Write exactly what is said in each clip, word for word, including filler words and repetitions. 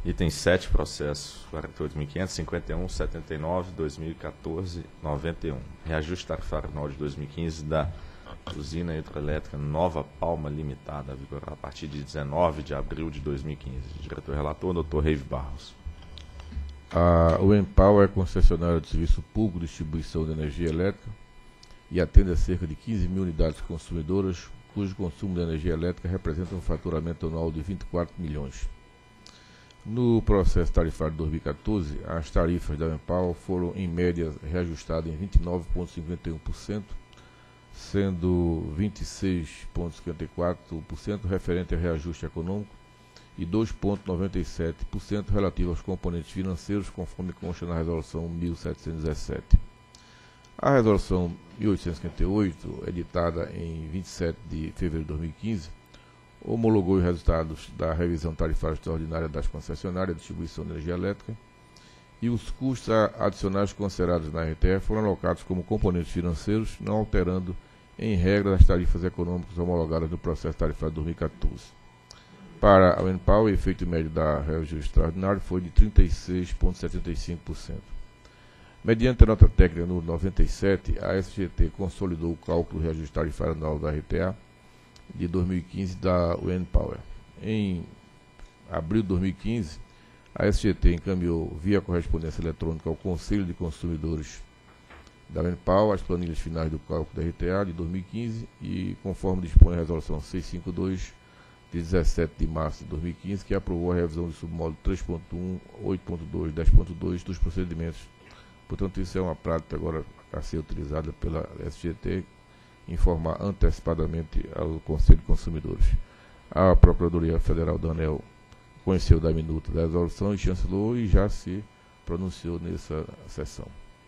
Item sete, processo quarenta e oito mil quinhentos, cinquenta e um, setenta e nove, dois mil e quatorze, noventa e um. Reajuste tarifário anual de dois mil e quinze da usina hidrelétrica Nova Palma Limitada, a vigorar a partir de dezenove de abril de dois mil e quinze. Diretor-relator, doutor Reive Barros. A Oenpal é concessionária de serviço público de distribuição de energia elétrica e atende a cerca de quinze mil unidades consumidoras, cujo consumo de energia elétrica representa um faturamento anual de vinte e quatro milhões. No processo tarifário de dois mil e quatorze, as tarifas da Oenpal foram, em média, reajustadas em vinte e nove vírgula cinquenta e um por cento, sendo vinte e seis vírgula cinquenta e quatro por cento referente a reajuste econômico e dois vírgula noventa e sete por cento relativo aos componentes financeiros, conforme consta na Resolução mil setecentos e dezessete. A Resolução mil oitocentos e cinquenta e oito, editada em vinte e sete de fevereiro de dois mil e quinze, homologou os resultados da revisão tarifária extraordinária das concessionárias de distribuição de energia elétrica e os custos adicionais considerados na R T E foram alocados como componentes financeiros, não alterando em regra as tarifas econômicas homologadas no processo tarifário de dois mil e quatorze. Para a Oenpal, o efeito médio da reajuste extraordinário foi de trinta e seis vírgula setenta e cinco por cento. Mediante a nota técnica número noventa e sete, a S G T consolidou o cálculo do reajuste tarifário anual da R T A de dois mil e quinze da Oenpal. Em abril de dois mil e quinze, a S G T encaminhou via correspondência eletrônica ao Conselho de Consumidores da Oenpal as planilhas finais do cálculo da R T A de dois mil e quinze e, conforme dispõe a Resolução seiscentos e cinquenta e dois, de dezessete de março de dois mil e quinze, que aprovou a revisão do submódulo três ponto um, oito ponto dois, dez ponto dois dos procedimentos. Portanto, isso é uma prática agora a ser utilizada pela S G T, informar antecipadamente ao Conselho de Consumidores. A Procuradoria Federal da ANEEL conheceu da minuta da resolução e chancelou e já se pronunciou nessa sessão.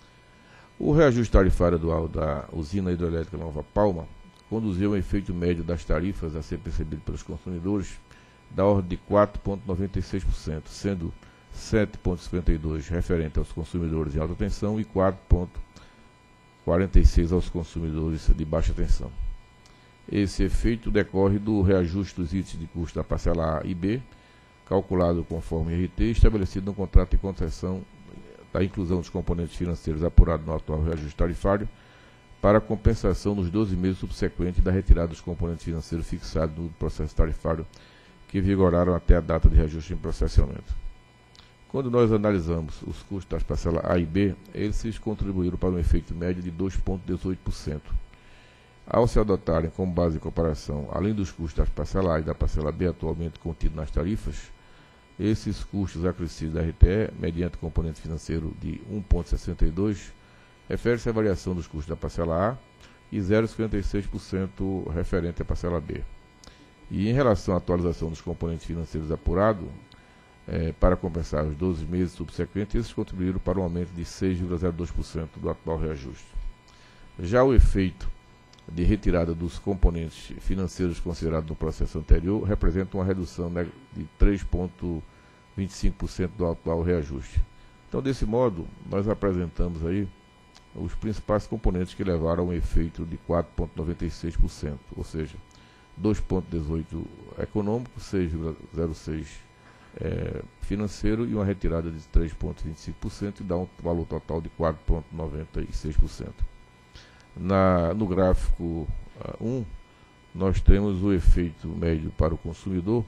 O reajuste tarifário anual da usina hidrelétrica Nova Palma conduziu ao efeito médio das tarifas a ser percebido pelos consumidores da ordem de quatro vírgula noventa e seis por cento, sendo sete vírgula cinquenta e dois por cento referente aos consumidores em alta tensão e quatro vírgula quarenta e seis por cento aos consumidores de baixa tensão. Esse efeito decorre do reajuste dos itens de custo da parcela A e B, calculado conforme R T, estabelecido no contrato de concessão da inclusão dos componentes financeiros apurados no atual reajuste tarifário, para a compensação nos doze meses subsequentes da retirada dos componentes financeiros fixados no processo tarifário que vigoraram até a data de reajuste em processamento. Quando nós analisamos os custos das parcelas A e B, eles contribuíram para um efeito médio de dois vírgula dezoito por cento. Ao se adotarem como base de comparação, além dos custos das parcelas A e da parcela B atualmente contidos nas tarifas, esses custos acrescidos da R T E, mediante componente financeiro de um vírgula sessenta e dois por cento, refere-se à variação dos custos da parcela A e zero vírgula cinquenta e seis por cento referente à parcela B. E em relação à atualização dos componentes financeiros apurados, eh, para compensar os doze meses subsequentes, esses contribuíram para um aumento de seis vírgula zero dois por cento do atual reajuste. Já o efeito de retirada dos componentes financeiros considerados no processo anterior representa uma redução de três vírgula vinte e cinco por cento do atual reajuste. Então, desse modo, nós apresentamos aí os principais componentes que levaram a um efeito de quatro vírgula noventa e seis por cento, ou seja, dois vírgula dezoito por cento econômico, seis vírgula zero seis por cento é, financeiro e uma retirada de três vírgula vinte e cinco por cento e dá um valor total de quatro vírgula noventa e seis por cento. Na, no gráfico uh, um, nós temos o efeito médio para o consumidor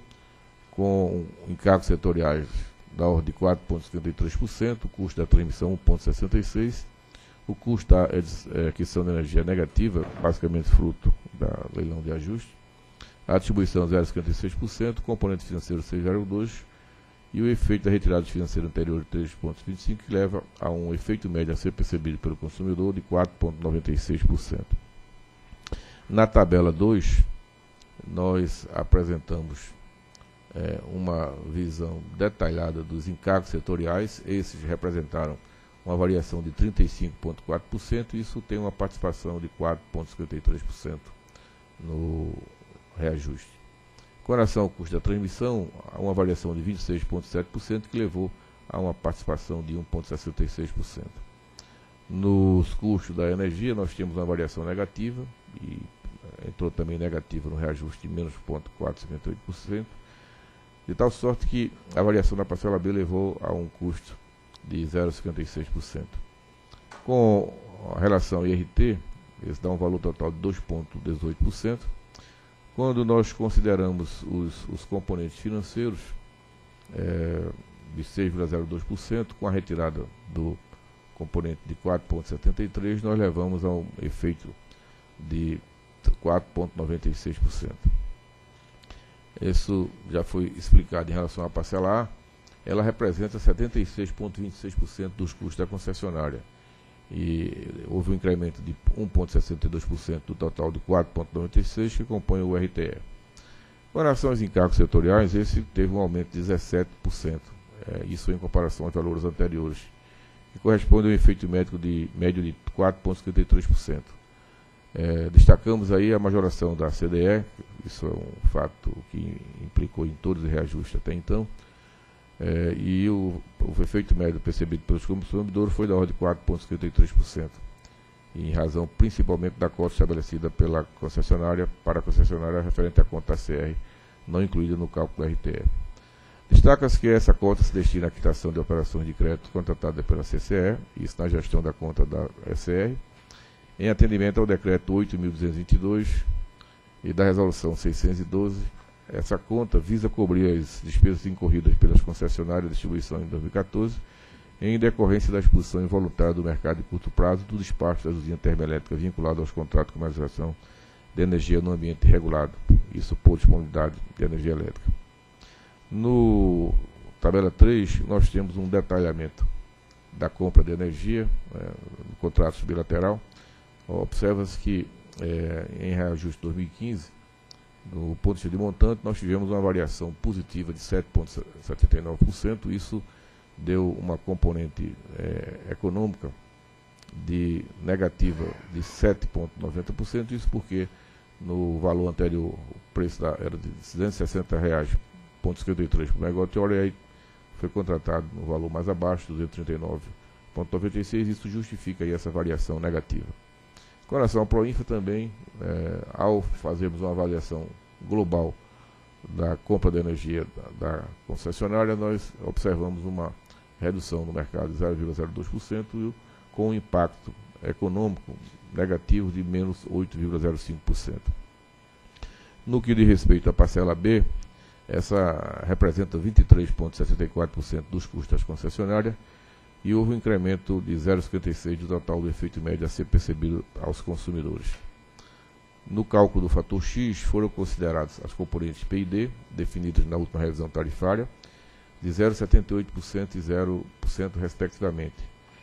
com encargos setoriais da ordem de quatro vírgula cinquenta e três por cento, o custo da transmissão um vírgula sessenta e seis por cento, o custo da aquisição de energia negativa, basicamente fruto da leilão de ajuste, a distribuição zero vírgula cinquenta e seis por cento, o componente financeiro seis vírgula dois por cento e o efeito da retirada financeira anterior de três vírgula vinte e cinco por cento, que leva a um efeito médio a ser percebido pelo consumidor de quatro vírgula noventa e seis por cento. Na tabela dois, nós apresentamos é, uma visão detalhada dos encargos setoriais. Esses representaram uma variação de trinta e cinco vírgula quatro por cento, e isso tem uma participação de quatro vírgula cinquenta e três por cento no reajuste. Com relação ao custo da transmissão, há uma variação de vinte e seis vírgula sete por cento, que levou a uma participação de um vírgula sessenta e seis por cento. Nos custos da energia, nós temos uma variação negativa, e entrou também negativa no reajuste de menos zero vírgula quatrocentos e cinquenta e oito por cento. de tal sorte que a variação da parcela B levou a um custo de zero vírgula cinquenta e seis por cento. Com a relação I R T, esse dá um valor total de dois vírgula dezoito por cento. Quando nós consideramos os, os componentes financeiros, é, de seis vírgula zero dois por cento, com a retirada do componente de quatro vírgula setenta e três por cento, nós levamos a um efeito de quatro vírgula noventa e seis por cento. Isso já foi explicado em relação à parcela A. Ela representa setenta e seis vírgula vinte e seis por cento dos custos da concessionária. E houve um incremento de um vírgula sessenta e dois por cento do total de quatro vírgula noventa e seis por cento que compõe o R T E. Com relação aos encargos setoriais, esse teve um aumento de dezessete por cento. É, isso em comparação aos valores anteriores, que corresponde a um efeito médico de, médio de quatro vírgula cinquenta e três por cento. É, destacamos aí a majoração da C D E, isso é um fato que implicou em todos os reajustes até então, é, e o, o efeito médio percebido pelos consumidores foi da ordem de quatro vírgula cinquenta e três por cento, em razão principalmente da cota estabelecida pela concessionária para a concessionária referente à conta A C R, não incluída no cálculo do R T E. Destaca-se que essa cota se destina à quitação de operações de crédito contratadas pela C C E, isso na gestão da conta da S R, em atendimento ao decreto oito mil duzentos e vinte e dois e da resolução seiscentos e doze. Essa conta visa cobrir as despesas incorridas pelas concessionárias de distribuição em dois mil e quatorze, em decorrência da expulsão involuntária do mercado de curto prazo do despacho das usinas termoelétricas vinculado aos contratos de comercialização de energia no ambiente regulado, isso por disponibilidade de energia elétrica. No tabela três, nós temos um detalhamento da compra de energia, é, no contrato bilateral. Observa-se que é, em reajuste dois mil e quinze, no ponto de vista de montante, nós tivemos uma variação positiva de sete vírgula setenta e nove por cento. Isso deu uma componente é, econômica de negativa de sete vírgula noventa por cento. Isso porque no valor anterior o preço da, era de duzentos e sessenta reais vírgula cinquenta e três por megawatt-hora, e aí foi contratado no valor mais abaixo, duzentos e trinta e nove vírgula noventa e seis. Isso justifica aí essa variação negativa. Com relação ao Proinfa também, é, ao fazermos uma avaliação global da compra de energia da, da concessionária, nós observamos uma redução no mercado de zero vírgula zero dois por cento e com um impacto econômico negativo de menos oito vírgula zero cinco por cento. No que diz respeito à parcela B, essa representa vinte e três vírgula sessenta e quatro por cento dos custos das concessionárias, e houve um incremento de zero vírgula cinquenta e seis por cento do total do efeito médio a ser percebido aos consumidores. No cálculo do fator X, foram consideradas as componentes P e D, definidas na última revisão tarifária, de zero vírgula setenta e oito por cento e zero por cento respectivamente.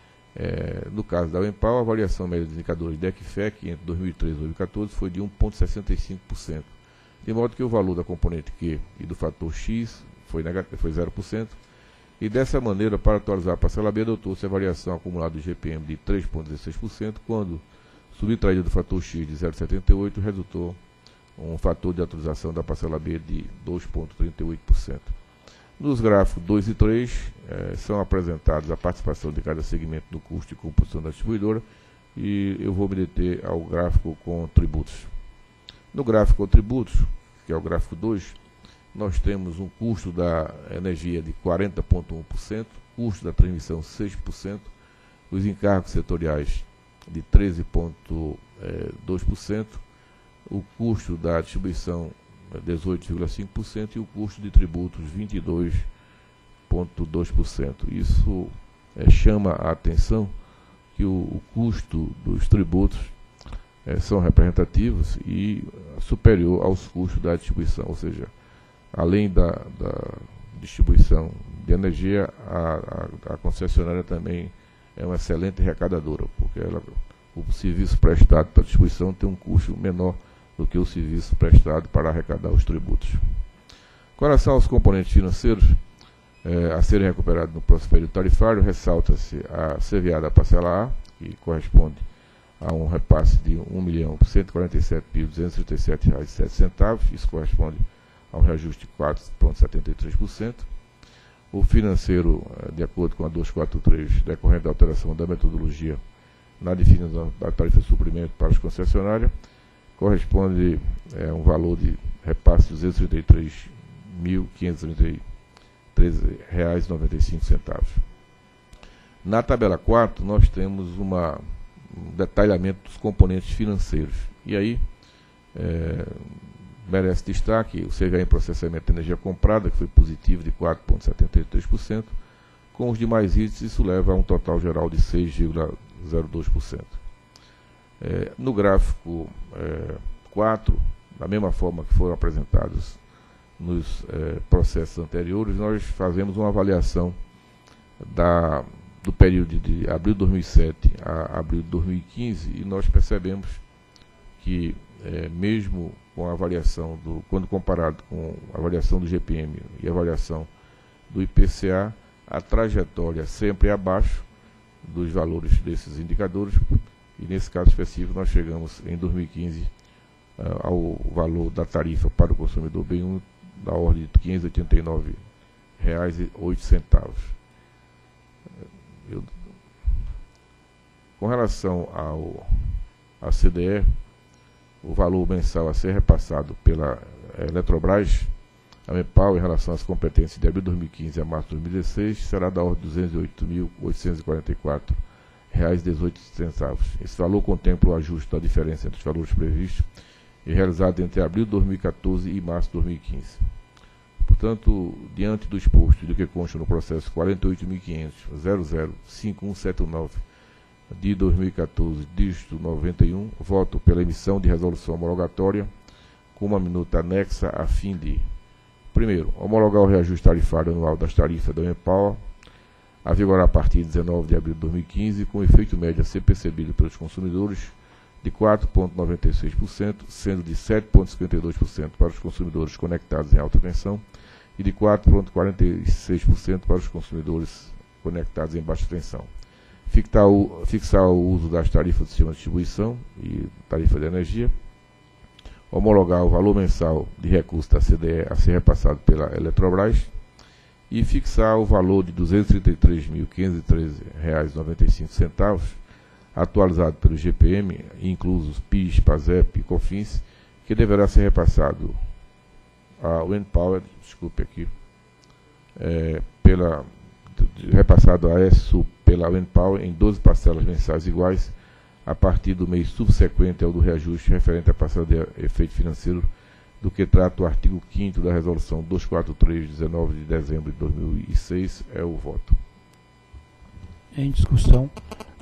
É, no caso da UEMPAL, a variação média dos indicadores D E C F E C entre dois mil e treze e dois mil e quatorze foi de um vírgula sessenta e cinco por cento, de modo que o valor da componente Q e do fator X foi, foi zero por cento, e dessa maneira, para atualizar a parcela B, adotou-se a variação acumulada do G P M de três vírgula dezesseis por cento, quando, subtraído do fator X de zero vírgula setenta e oito por cento, resultou um fator de atualização da parcela B de dois vírgula trinta e oito por cento. Nos gráficos dois e três, eh, são apresentados a participação de cada segmento no custo e composição da distribuidora, e eu vou me deter ao gráfico com tributos. No gráfico com tributos, que é o gráfico dois, nós temos um custo da energia de quarenta vírgula um por cento, custo da transmissão seis por cento, os encargos setoriais de treze vírgula dois por cento, o custo da distribuição dezoito vírgula cinco por cento e o custo de tributos vinte e dois vírgula dois por cento. Isso é, chama a atenção que o, o custo dos tributos é, são representativos e superior aos custos da distribuição, ou seja, além da, da distribuição de energia, a, a, a concessionária também é uma excelente arrecadadora, porque ela, o serviço prestado para a distribuição tem um custo menor do que o serviço prestado para arrecadar os tributos. Com relação aos componentes financeiros é, a serem recuperados no próximo período tarifário, ressalta-se a C V A da parcela A, que corresponde a um repasse de um milhão cento e quarenta e sete mil duzentos e trinta e sete reais e sete centavos, isso corresponde a um reajuste de quatro vírgula setenta e três por cento. O financeiro, de acordo com a duzentos e quarenta e três, decorrente da alteração da metodologia na definição da tarifa de suprimento para as concessionárias, corresponde a é, um valor de repasse de duzentos e trinta e três mil quinhentos e trinta e três reais e noventa e cinco centavos. Na tabela quatro, nós temos uma, um detalhamento dos componentes financeiros. E aí, é, merece destaque o C V A em processamento de energia comprada, que foi positivo de quatro vírgula setenta e três por cento. Com os demais itens, isso leva a um total geral de seis vírgula zero dois por cento. É, no gráfico é, quatro, da mesma forma que foram apresentados nos é, processos anteriores, nós fazemos uma avaliação da, do período de abril de dois mil e sete a abril de dois mil e quinze e nós percebemos que, é, mesmo com a avaliação, do, quando comparado com a avaliação do G P M e a avaliação do I P C A, a trajetória sempre é abaixo dos valores desses indicadores, e nesse caso específico nós chegamos em dois mil e quinze uh, ao valor da tarifa para o consumidor bem único da ordem de quinhentos e oitenta e nove reais e oito centavos. Eu, com relação ao a C D E, o valor mensal a ser repassado pela Eletrobras, a MEPAL, em relação às competências de abril de dois mil e quinze a março de dois mil e dezesseis, será da ordem de duzentos e oito mil oitocentos e quarenta e quatro reais e dezoito centavos. Esse valor contempla o ajuste da diferença entre os valores previstos e realizado entre abril de dois mil e quatorze e março de dois mil e quinze. Portanto, diante do exposto do que consta no processo quarenta e oito mil quinhentos ponto zero zero cinco um sete nove de dois mil e quatorze, dígito noventa e um, voto pela emissão de resolução homologatória com uma minuta anexa a fim de: primeiro, homologar o reajuste tarifário anual das tarifas da MEPAL, a vigorar a partir de dezenove de abril de dois mil e quinze, com efeito médio a ser percebido pelos consumidores de quatro vírgula noventa e seis por cento, sendo de sete vírgula cinquenta e dois por cento para os consumidores conectados em alta tensão e de quatro vírgula quarenta e seis por cento para os consumidores conectados em baixa tensão. Fixar o, fixar o uso das tarifas do sistema de distribuição e tarifa de energia. Homologar o valor mensal de recurso da C D E a ser repassado pela Eletrobras e fixar o valor de duzentos e trinta e três mil quinhentos e treze reais e noventa e cinco centavos, atualizado pelo G P M, inclusos PIS, PASEP e COFINS, que deverá ser repassado ao Npower, desculpe aqui, é, pela, repassado a ESSU pela Npower em doze parcelas mensais iguais, a partir do mês subsequente ao do reajuste referente à parcela de efeito financeiro, do que trata o artigo quinto da Resolução duzentos e quarenta e três, de dezenove de dezembro de dois mil e seis. É o voto. Em discussão.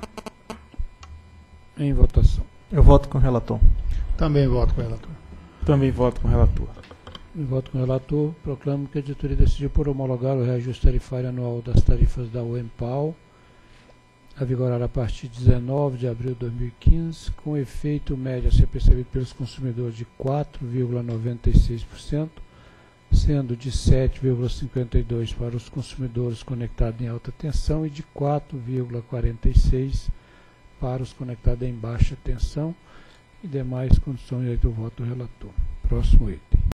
Em votação. Eu voto com o relator. Também voto com o relator. Também voto com o relator. Em voto com o relator, proclamo que a diretoria decidiu por homologar o reajuste tarifário anual das tarifas da UEMPAL, a vigorar a partir de dezenove de abril de dois mil e quinze, com efeito médio a ser percebido pelos consumidores de quatro vírgula noventa e seis por cento, sendo de sete vírgula cinquenta e dois por cento para os consumidores conectados em alta tensão e de quatro vírgula quarenta e seis por cento para os conectados em baixa tensão, e demais condições aí do voto do relator. Próximo item.